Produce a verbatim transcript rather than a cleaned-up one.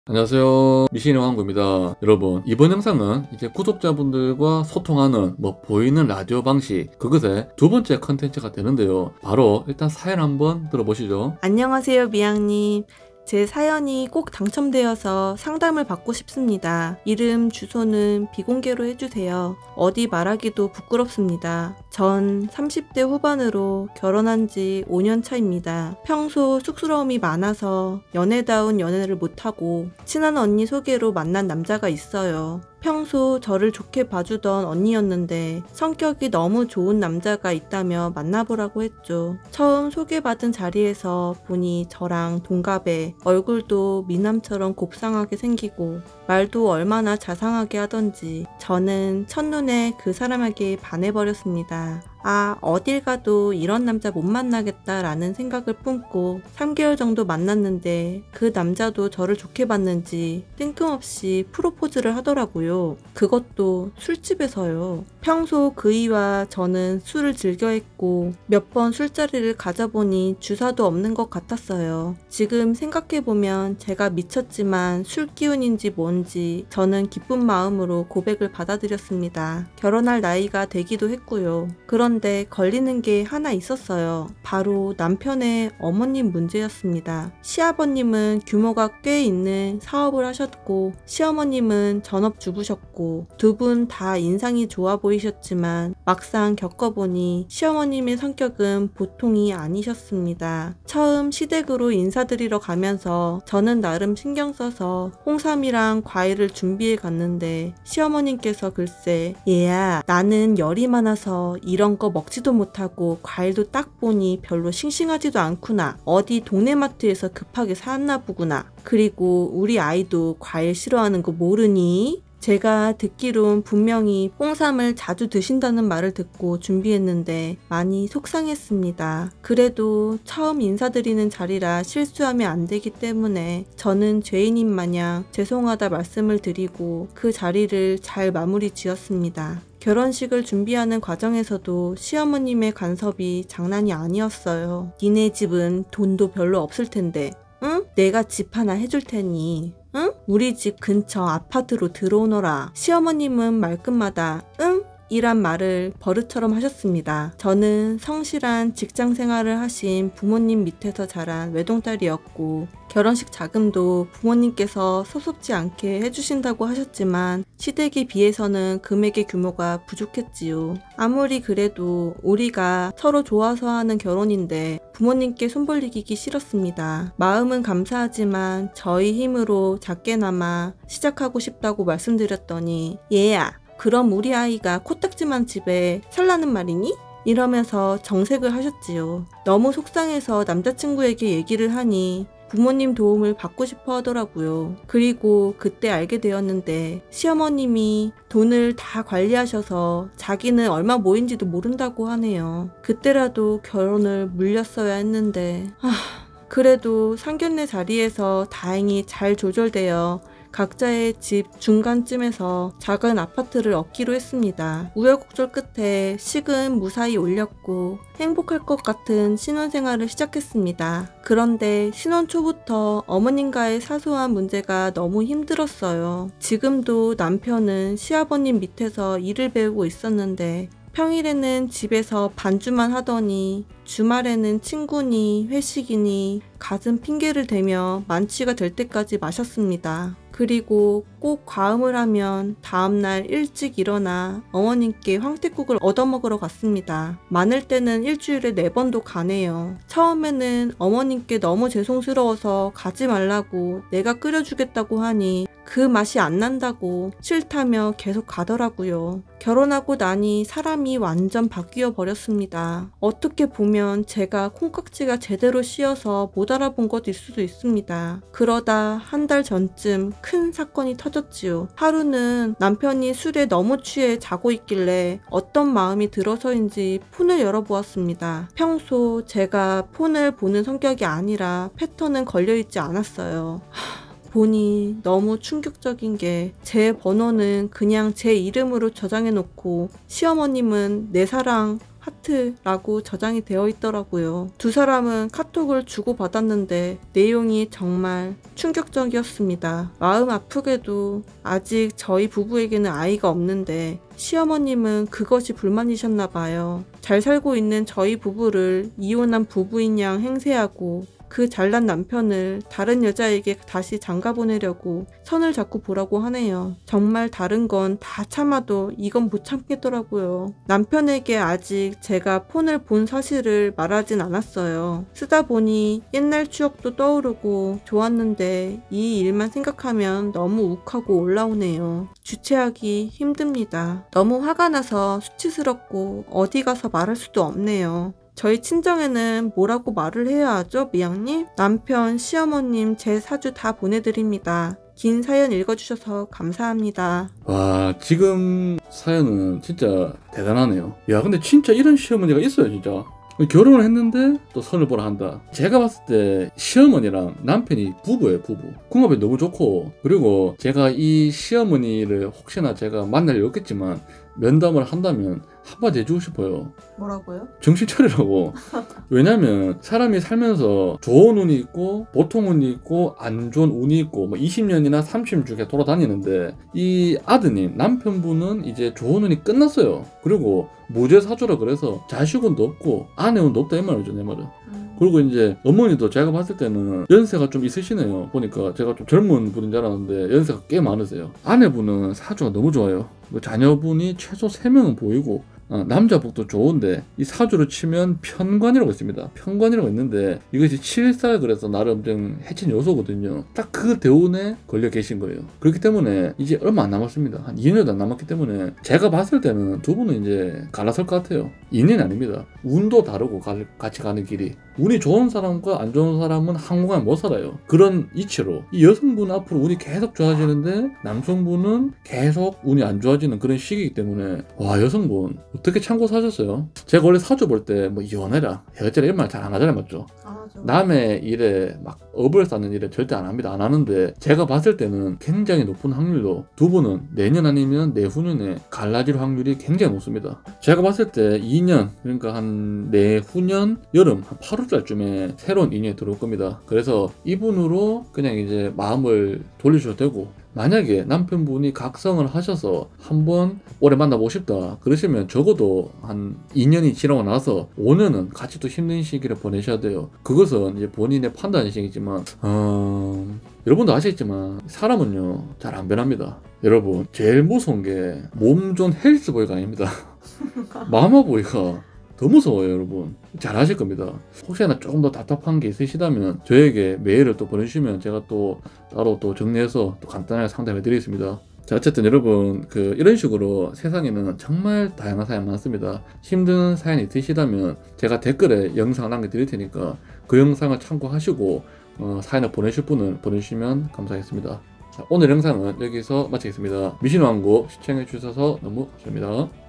안녕하세요, 미신의 왕구입니다. 여러분, 이번 영상은 이제 구독자분들과 소통하는 뭐 보이는 라디오 방식, 그것의 두 번째 컨텐츠가 되는데요. 바로 일단 사연 한번 들어보시죠. 안녕하세요, 미양님. 제 사연이 꼭 당첨되어서 상담을 받고 싶습니다. 이름, 주소는 비공개로 해주세요. 어디 말하기도 부끄럽습니다. 전 삼십 대 후반으로 결혼한 지 오 년 차입니다. 평소 쑥스러움이 많아서 연애다운 연애를 못하고 친한 언니 소개로 만난 남자가 있어요. 평소 저를 좋게 봐주던 언니였는데 성격이 너무 좋은 남자가 있다며 만나보라고 했죠. 처음 소개받은 자리에서 보니 저랑 동갑에 얼굴도 미남처럼 곱상하게 생기고 말도 얼마나 자상하게 하던지 저는 첫눈에 그 사람에게 반해버렸습니다. 아, 어딜 가도 이런 남자 못 만나겠다라는 생각을 품고 삼 개월 정도 만났는데 그 남자도 저를 좋게 봤는지 뜬금없이 프로포즈를 하더라고요. 그것도 술집에서요. 평소 그이와 저는 술을 즐겨 했고 몇 번 술자리를 가져보니 주사도 없는 것 같았어요. 지금 생각해보면 제가 미쳤지만 술 기운인지 뭔지 저는 기쁜 마음으로 고백을 받아들였습니다. 결혼할 나이가 되기도 했고요. 그런데 걸리는 게 하나 있었어요. 바로 남편의 어머님 문제였습니다. 시아버님은 규모가 꽤 있는 사업을 하셨고 시어머님은 전업주부셨고 두 분 다 인상이 좋아 보이셨지만 막상 겪어보니 시어머님의 성격은 보통이 아니셨습니다. 처음 시댁으로 인사드리러 가면서 저는 나름 신경 써서 홍삼이랑 과일을 준비해 갔는데 시어머님께서 글쎄 얘야 나는 열이 많아서 이런 거 먹지도 못하고 과일도 딱 보니 별로 싱싱하지도 않구나. 어디 동네 마트에서 급하게 샀나 보구나. 그리고 우리 아이도 과일 싫어하는 거 모르니? 제가 듣기론 분명히 홍삼을 자주 드신다는 말을 듣고 준비했는데 많이 속상했습니다. 그래도 처음 인사드리는 자리라 실수하면 안 되기 때문에 저는 죄인인 마냥 죄송하다 말씀을 드리고 그 자리를 잘 마무리 지었습니다. 결혼식을 준비하는 과정에서도 시어머님의 간섭이 장난이 아니었어요. 니네 집은 돈도 별로 없을 텐데 응? 내가 집 하나 해줄 테니 응? 우리 집 근처 아파트로 들어오너라. 시어머님은 말끝마다 응? 이란 말을 버릇처럼 하셨습니다. 저는 성실한 직장 생활을 하신 부모님 밑에서 자란 외동딸이었고 결혼식 자금도 부모님께서 섭섭지 않게 해주신다고 하셨지만 시댁에 비해서는 금액의 규모가 부족했지요. 아무리 그래도 우리가 서로 좋아서 하는 결혼인데 부모님께 손 벌리기 싫었습니다. 마음은 감사하지만 저희 힘으로 작게나마 시작하고 싶다고 말씀드렸더니 얘야 그럼 우리 아이가 코딱지만 집에 살라는 말이니? 이러면서 정색을 하셨지요. 너무 속상해서 남자친구에게 얘기를 하니 부모님 도움을 받고 싶어 하더라고요. 그리고 그때 알게 되었는데 시어머님이 돈을 다 관리하셔서 자기는 얼마 모인지도 모른다고 하네요. 그때라도 결혼을 물렸어야 했는데 하... 그래도 상견례 자리에서 다행히 잘 조절되어 각자의 집 중간쯤에서 작은 아파트를 얻기로 했습니다. 우여곡절 끝에 식은 무사히 올렸고 행복할 것 같은 신혼생활을 시작했습니다. 그런데 신혼 초부터 어머님과의 사소한 문제가 너무 힘들었어요. 지금도 남편은 시아버님 밑에서 일을 배우고 있었는데 평일에는 집에서 반주만 하더니 주말에는 친구니 회식이니 갖은 핑계를 대며 만취가 될 때까지 마셨습니다. 그리고 꼭 과음을 하면 다음날 일찍 일어나 어머님께 황태국을 얻어먹으러 갔습니다. 많을 때는 일주일에 네 번도 가네요. 처음에는 어머님께 너무 죄송스러워서 가지 말라고 내가 끓여주겠다고 하니 그 맛이 안 난다고 싫다며 계속 가더라고요. 결혼하고 나니 사람이 완전 바뀌어 버렸습니다. 어떻게 보면 제가 콩깍지가 제대로 씌어서 못 알아본 것일 수도 있습니다. 그러다 한 달 전쯤 큰 사건이 터졌지요. 하루는 남편이 술에 너무 취해 자고 있길래 어떤 마음이 들어서인지 폰을 열어보았습니다. 평소 제가 폰을 보는 성격이 아니라 패턴은 걸려있지 않았어요. 보니 너무 충격적인 게 제 번호는 그냥 제 이름으로 저장해 놓고 시어머님은 내 사랑 하트라고 저장이 되어 있더라고요. 두 사람은 카톡을 주고받았는데 내용이 정말 충격적이었습니다. 마음 아프게도 아직 저희 부부에게는 아이가 없는데 시어머님은 그것이 불만이셨나 봐요. 잘 살고 있는 저희 부부를 이혼한 부부인 양 행세하고 그 잘난 남편을 다른 여자에게 다시 장가 보내려고 선을 잡고 보라고 하네요. 정말 다른 건 다 참아도 이건 못 참겠더라고요. 남편에게 아직 제가 폰을 본 사실을 말하진 않았어요. 쓰다 보니 옛날 추억도 떠오르고 좋았는데 이 일만 생각하면 너무 욱하고 올라오네요. 주체하기 힘듭니다. 너무 화가 나서 수치스럽고 어디 가서 말할 수도 없네요. 저희 친정에는 뭐라고 말을 해야 하죠, 미양님? 남편, 시어머님, 제 사주 다 보내드립니다. 긴 사연 읽어주셔서 감사합니다. 와, 지금 사연은 진짜 대단하네요. 야, 근데 진짜 이런 시어머니가 있어요, 진짜. 결혼을 했는데 또 선을 보라 한다. 제가 봤을 때 시어머니랑 남편이 부부예요, 부부. 궁합이 너무 좋고, 그리고 제가 이 시어머니를 혹시나 제가 만날 일 없겠지만 면담을 한다면 한마디 해주고 싶어요. 뭐라고요? 정신 차리라고. 왜냐면 사람이 살면서 좋은 운이 있고 보통 운이 있고 안 좋은 운이 있고 뭐 이십 년이나 삼십 년 중에 돌아다니는데, 이 아드님 남편분은 이제 좋은 운이 끝났어요. 그리고 무죄사주라 그래서 자식운도 없고 아내운도 없다 이 말이죠, 내 말은. 음. 그리고 이제 어머니도 제가 봤을 때는 연세가 좀 있으시네요. 보니까 제가 좀 젊은 분인 줄 알았는데 연세가 꽤 많으세요. 아내분은 사주가 너무 좋아요. 자녀분이 최소 세 명은 보이고, 어, 남자복도 좋은데 이 사주로 치면 편관이라고 있습니다. 편관이라고 있는데 이것이 칠살 그래서 나름 좀 해친 요소거든요. 딱 그 대운에 걸려 계신 거예요. 그렇기 때문에 이제 얼마 안 남았습니다. 한 이 년도 안 남았기 때문에 제가 봤을 때는 두 분은 이제 갈라설 것 같아요. 이 년이 아닙니다. 운도 다르고 가, 같이 가는 길이. 운이 좋은 사람과 안 좋은 사람은 한공간 못 살아요. 그런 이치로 이 여성분은 앞으로 운이 계속 좋아지는데 남성분은 계속 운이 안 좋아지는 그런 시기이기 때문에, 와, 여성분 어떻게 참고 사셨어요? 제가 원래 사주 볼 때 뭐 이혼해라, 헤어져라 이런 말 잘 안 하잖아요, 맞죠? 아, 저... 남의 일에 막 업을 쌓는 일에 절대 안 합니다. 안 하는데 제가 봤을 때는 굉장히 높은 확률로 두 분은 내년 아니면 내후년에 갈라질 확률이 굉장히 높습니다. 제가 봤을 때 이 년, 그러니까 한 내후년 여름 한 팔월달쯤에 새로운 인연이 들어올 겁니다. 그래서 이분으로 그냥 이제 마음을 돌리셔도 되고, 만약에 남편분이 각성을 하셔서 한번 오래 만나보고 싶다 그러시면 적어도 한 이 년이 지나고 나서 오 년은 같이 또 힘든 시기를 보내셔야 돼요. 그것은 이제 본인의 판단이시겠지만, 어... 여러분도 아시겠지만 사람은요 잘 안 변합니다. 여러분, 제일 무서운 게 몸 좋은 헬스보이가 아닙니다. 마마보이가 더 무서워요, 여러분. 잘 아실 겁니다. 혹시나 조금 더 답답한 게 있으시다면 저에게 메일을 또 보내주시면 제가 또 따로 또 정리해서 또 간단하게 상담해 드리겠습니다. 자, 어쨌든 여러분, 그 이런 식으로 세상에는 정말 다양한 사연이 많습니다. 힘든 사연이 있으시다면 제가 댓글에 영상 남겨드릴 테니까 그 영상을 참고하시고 어, 사연을 보내실 분은 보내주시면 감사하겠습니다. 자, 오늘 영상은 여기서 마치겠습니다. 미신왕국 시청해 주셔서 너무 감사합니다.